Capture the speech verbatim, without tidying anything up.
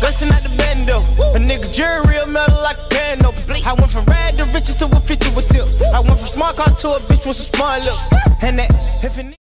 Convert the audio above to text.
Bustin' out the bando. A nigga jury real metal like a piano. I went from rad to riches to a fifty with tip. I went from smart car to a bitch with some smart lips. And that if it